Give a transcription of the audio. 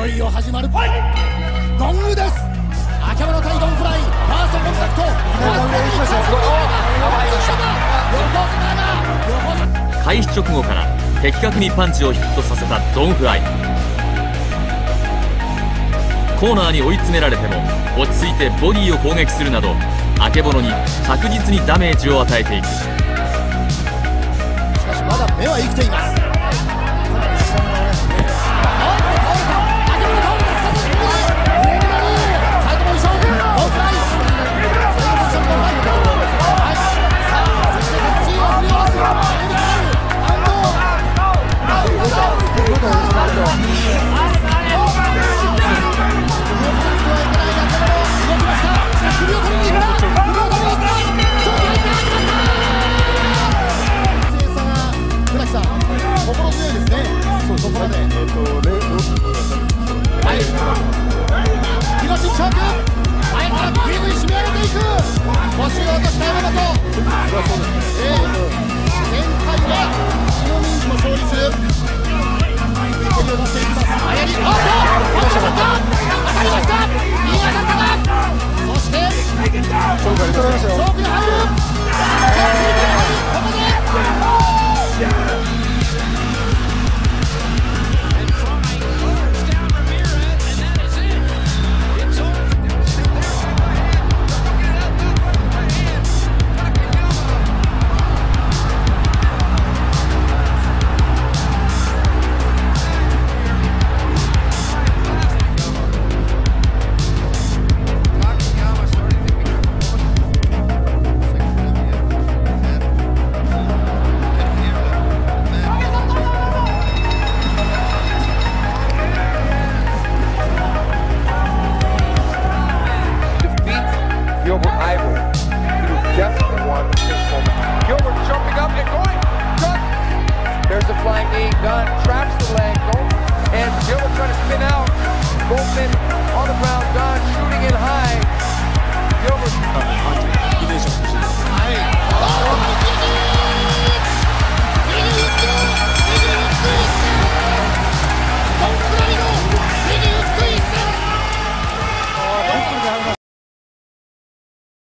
いよ始まる。ゴングです。秋山の対ドンフライ、ファーストコンタクト。 開始直後から的確にパンチをヒットさせたドンフライ。コーナーに追い詰められても落ち着いてボディを攻撃するなど、あけぼのに確実にダメージを与えていく。しかしまだ目は生きています。 イメージを